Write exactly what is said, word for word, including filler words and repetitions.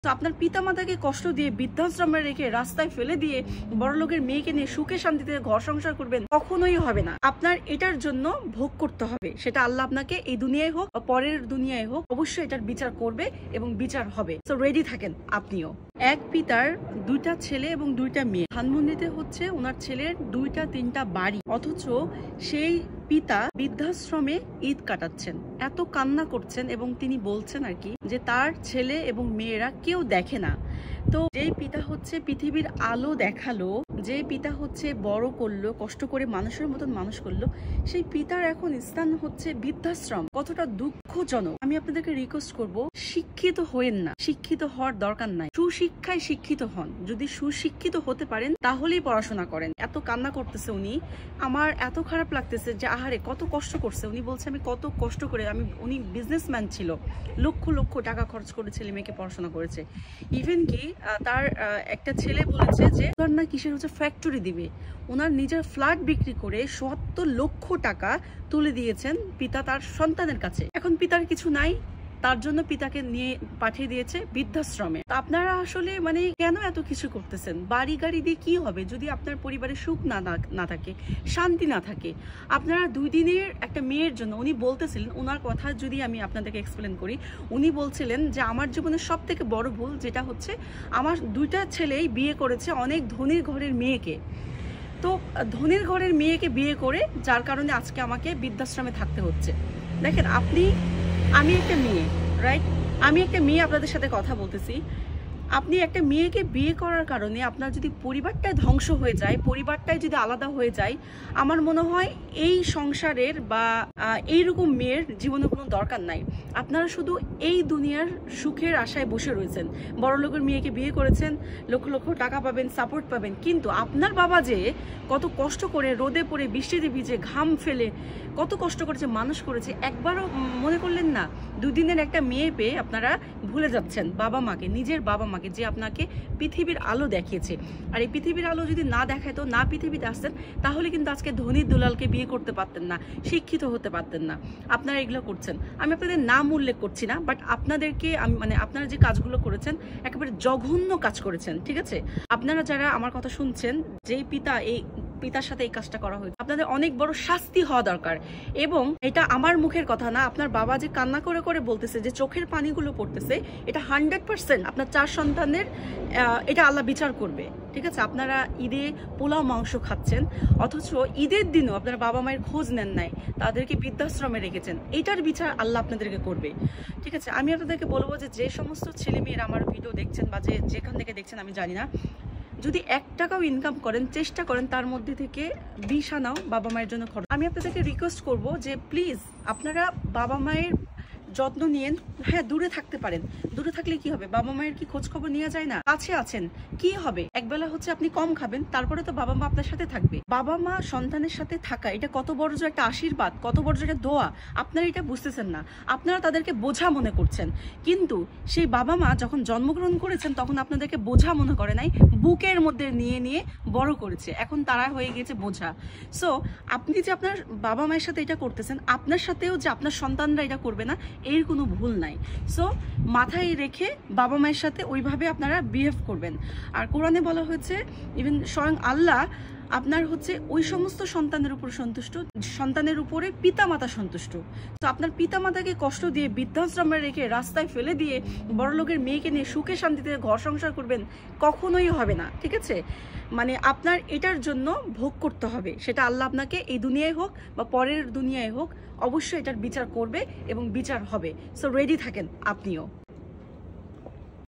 তো আপনার পিতামাতাকে কষ্ট দিয়ে বৃদ্ধাশ্রমে রেখে রাস্তায় ফেলে দিয়ে বড়লোকের মেয়েকে নিয়ে সুখে শান্তিতে ঘর সংসার করবেন, কখনোই হবে না। আপনার এটার জন্য ভোগ করতে হবে, সেটা আল্লাহ আপনাকে এই দুনিয়ায় হোক বা পরের দুনিয়ায় হোক অবশ্যই এটার বিচার করবে এবং বিচার হবে। তো রেডি থাকেন আপনিও। এক পিতার দুইটা ছেলে এবং দুইটা মেয়ে, ধানমন্ডিতে হচ্ছে ওনার ছেলের দুইটা তিনটা বাড়ি, অথচ সেই পিতা বৃদ্ধাশ্রমে ঈদ কাটাচ্ছেন, এত কান্না করছেন এবং তিনি বলছেন আর কি যে তার ছেলে এবং মেয়েরা কেউ দেখে না। তো যেই পিতা হচ্ছে পৃথিবীর আলো দেখালো, যে পিতা হচ্ছে বড় করলো, কষ্ট করে মানুষের মতন মানুষ করলো, সেই পিতার এখন স্থান হচ্ছে বৃদ্ধাশ্রম। কতটা দুঃখজনক। আমি আপনাদেরকে রিকোয়েস্ট করব, শিক্ষিত হয়েন না, শিক্ষিত হওয়ার দরকার নাই, সুশিক্ষায় শিক্ষিত হন। যদি সুশিক্ষিত হতে পারেন তাহলেই পড়াশোনা করেন। এত কান্না করতেছে উনি, আমার এত খারাপ লাগতেছে যে আহারে কত কষ্ট করছে। উনি বলছে আমি কত কষ্ট করে, আমি উনি বিজনেসম্যান ছিল, লক্ষ লক্ষ টাকা খরচ করে ছেলে মেয়েকে পড়াশোনা করেছে। ইভেন কি তার একটা ছেলে বলেছে যে না কিসের হচ্ছে ফ্যাক্টরি দিবে, ওনার নিজের ফ্ল্যাট বিক্রি করে সত্তর লক্ষ টাকা তুলে দিয়েছেন পিতা তার সন্তানের কাছে। এখন পিতার কিছু নাই, তার জন্য পিতাকে নিয়ে পাঠিয়ে দিয়েছে বৃদ্ধাশ্রমে। আপনারা আসলে মানে কেন এত কিছু করতেছেন? বাড়ি গাড়ি দিয়ে কি হবে যদি আপনার পরিবারে সুখ না না থাকে, শান্তি না থাকে? আপনারা দুই দিনের একটা মেয়ের জন্য, উনি বলতেছিলেন, ওনার কথা যদি আমি আপনাদেরকে এক্সপ্লেন করি, উনি বলছিলেন যে আমার জীবনের সব থেকে বড় ভুল যেটা হচ্ছে আমার দুইটা ছেলেই বিয়ে করেছে অনেক ধনীর ঘরের মেয়েকে। তো ধনীর ঘরের মেয়েকে বিয়ে করে যার কারণে আজকে আমাকে বৃদ্ধাশ্রমে থাকতে হচ্ছে। দেখেন আপনি, আমি একটা মেয়ে, রাইট, আমি একটা মেয়ে আপনাদের সাথে কথা বলতেছি। আপনি একটা মেয়েকে বিয়ে করার কারণে আপনার যদি পরিবারটাই ধ্বংস হয়ে যায়, পরিবারটাই যদি আলাদা হয়ে যায়, আমার মনে হয় এই সংসারের বা এইরকম মেয়ের জীবনে কোনো দরকার নাই। আপনারা শুধু এই দুনিয়ার সুখের আশায় বসে রয়েছেন। বড়লোকের মেয়েকে বিয়ে করেছেন, লক্ষ লক্ষ টাকা পাবেন, সাপোর্ট পাবেন, কিন্তু আপনার বাবা যে কত কষ্ট করে রোদে পড়ে বৃষ্টিতে ভিজে ঘাম ফেলে কত কষ্ট করেছে, মানুষ করেছে, একবারও মনে করলেন না? দুদিনের একটা মেয়ে পেয়ে আপনারা ভুলে যাচ্ছেন বাবা মাকে, নিজের বাবা মাকে, যে আপনাকে পৃথিবীর আলো দেখিয়েছে। আর এই পৃথিবীর আলো যদি না দেখায়, তো না পৃথিবীতে আসতেন, তাহলে কিন্তু আজকে ধনী দুলালকে বিয়ে করতে পারতেন না, শিক্ষিত হতে পারতেন না। আপনারা এগুলো করছেন, আমি আপনাদের নাম উল্লেখ করছি না, বাট আপনাদেরকে আমি মানে আপনারা যে কাজগুলো করেছেন একেবারে জঘন্য কাজ করেছেন, ঠিক আছে? আপনারা যারা আমার কথা শুনছেন, যেই পিতা এই পিতার সাথে এই কাজটা করা হয়েছে, আপনাদের অনেক বড় শাস্তি হওয়া দরকার। এবং এটা আমার মুখের কথা না, আপনার বাবা যে কান্না করে করে বলতেছে, যে চোখের পানিগুলো পড়তেছে, এটা হান্ড্রেড পার্সেন্ট আপনার চার সন্তানের এটা আল্লাহ বিচার করবে, ঠিক আছে? আপনারা ঈদে পোলাও মাংস খাচ্ছেন, অথচ ঈদের দিনও আপনারা বাবা মায়ের খোঁজ নেন নাই, তাদেরকে বৃদ্ধাশ্রমে রেখেছেন, এইটার বিচার আল্লাহ আপনাদেরকে করবে, ঠিক আছে? আমি আপনাদেরকে বলবো যে যে সমস্ত ছেলে মেয়েরা আমার ভিডিও দেখছেন বা যে যেখান থেকে দেখছেন আমি জানি না, যদি এক টাকাও ইনকাম করেন, চেষ্টা করেন তার মধ্যে থেকে বিশ আনাও বাবা মায়ের জন্য খরচ। আমি আপনাদেরকে রিকোয়েস্ট করব যে প্লিজ আপনারা বাবা মায়ের যত্ন নিয়েন। হ্যাঁ, দূরে থাকতে পারেন, দূরে থাকলে কি হবে? বাবা মায়ের কি খোঁজ খবর নেওয়া যায় না? কাছে আছেন, কি হবে? একবেলা হচ্ছে আপনি কম খাবেন, তারপরে তো বাবা মা আপনার সাথে থাকবে। বাবা মা সন্তানের সাথে থাকা, এটা কত বড় যে একটা আশীর্বাদ, কত বড় যে একটা দোয়া, আপনারা এটা বুঝতেছেন না। আপনারা তাদেরকে বোঝা মনে করছেন, কিন্তু সেই বাবা মা যখন জন্মগ্রহণ করেছেন তখন আপনাদেরকে বোঝা মনে করে নাই, বুকের মধ্যে নিয়ে নিয়ে বড় করেছে, এখন তারা হয়ে গেছে বোঝা। সো আপনি যে আপনার বাবা মায়ের সাথে এটা করতেছেন, আপনার সাথেও যে আপনার সন্তানরা এটা করবে না, এর কোনো ভুল নাই। সো মাথায় রেখে বাবা মায়ের সাথে ওইভাবে আপনারা বিহেভ করবেন। আর কোরআনে বলা হয়েছে, ইভেন স্বয়ং আল্লাহ আপনার হচ্ছে ওই সমস্ত সন্তানের উপর সন্তুষ্ট, সন্তানের উপরে পিতামাতা সন্তুষ্ট। তো আপনার পিতামাতাকে কষ্ট দিয়ে বৃদ্ধাশ্রমে রেখে রাস্তায় ফেলে দিয়ে বড়লোকের মেয়েকে নিয়ে সুখে শান্তিতে ঘর সংসার করবেন, কখনোই হবে না, ঠিক আছে? মানে আপনার এটার জন্য ভোগ করতে হবে, সেটা আল্লাহ আপনাকে এই দুনিয়ায় হোক বা পরের দুনিয়ায় হোক অবশ্যই এটার বিচার করবে এবং বিচার হবে। সো রেডি থাকেন আপনিও।